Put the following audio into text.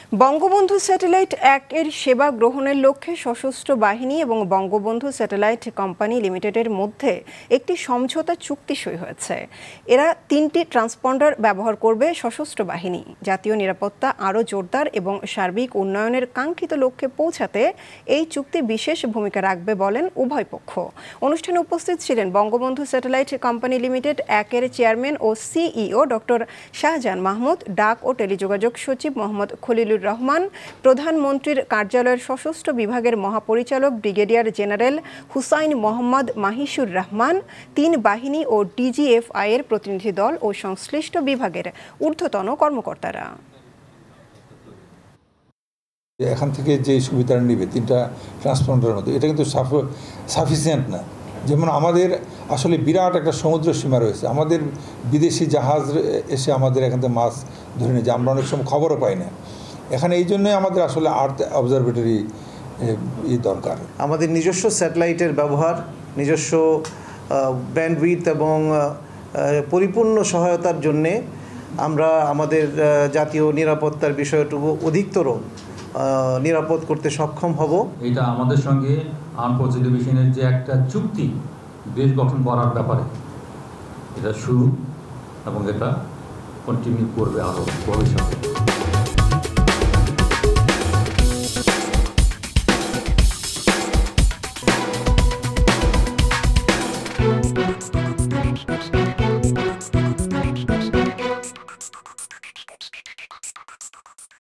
Bangabandhu satellite 1 এর সেবা গ্রহণের লক্ষ্যে সশস্ত্র বাহিনী এবং বঙ্গবন্ধু স্যাটেলাইট কোম্পানি লিমিটেডের মধ্যে একটি সমঝোতা চুক্তি সই হয়েছে। এরা 3টি ট্রান্সপন্ডার ব্যবহার করবে সশস্ত্র বাহিনী। জাতীয় নিরাপত্তা আরও জোরদার এবং সার্বিক উন্নয়নের কাঙ্ক্ষিত লক্ষ্যে পৌঁছাতে এই চুক্তি বিশেষ ভূমিকা রাখবে বলেন উভয় পক্ষ। অনুষ্ঠানে উপস্থিত ছিলেন বঙ্গবন্ধু স্যাটেলাইট কোম্পানি লিমিটেড 1 এর চেয়ারম্যান ও সিইও ডক্টর শাহজাহান মাহমুদ, ডাক ও টেলিযোগাযোগ সচিব মোহাম্মদ খলিলুর রহমান, প্রধানমন্ত্রীর কার্যালয়ের সশস্ত্র বিভাগের মহাপরিচালক ব্রিগেডিয়ার জেনারেল হুসাইন মোহাম্মদ মাহিসুর রহমান, 3 বাহিনী ও ডিজিএফআই এর প্রতিনিধি দল ও সংশ্লিষ্ট বিভাগের ঊর্ধ্বতন কর্মকর্তারা। এখান থেকে যে সুবিধাটা নেবে 3টা ট্রান্সপন্ডারের মধ্যে, এটা কিন্তু সাফিসিয়েন্ট না। যেমন আমাদের আসলে বিরাট একটা সমুদ্র সীমা রয়েছে, আমাদের বিদেশি জাহাজ এসে আমাদের এখান থেকে মাছ ধরে নিয়ে যায়, আমরা অনেক সময় খবরও পাই না। এখানে এই জন্যই আমাদের আসলে আর্থ অবজারভেটরি দরকার। আমাদের নিজস্ব স্যাটেলাইটের ব্যবহার, নিজস্ব ব্যান্ডউইথ এবং পরিপূর্ণ সহায়তার জন্যে আমরা আমাদের জাতীয় নিরাপত্তার বিষয়টুকু অধিকতর নিরাপদ করতে সক্ষম হব। এটা আমাদের সঙ্গে আর্মড ফোর্স ডিভিশনের যে একটা চুক্তি দেশ গঠন করার ব্যাপারে এটা শুরু এবং এটা কন্টিনিউ করবে আরও ভবিষ্যতে।